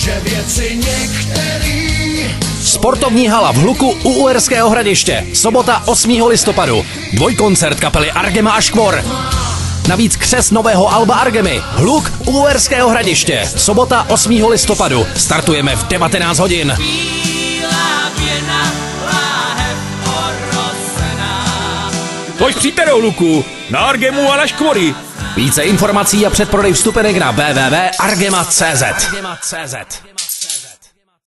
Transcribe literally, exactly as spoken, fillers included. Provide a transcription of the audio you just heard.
že věci některý... Sportovní hala v Hluku u Uherského Hradiště. Sobota osmého listopadu. Dvojkoncert kapely Argema a Škvor. Navíc křest nového alba Argemy. Hluk u Uherského Hradiště. Sobota osmého listopadu. Startujeme v devatenáct hodin. Pojď přijďte do Hluku, na Argemu a na Škvory. Více informací a předprodej vstupenek na w w w tečka argema tečka cz.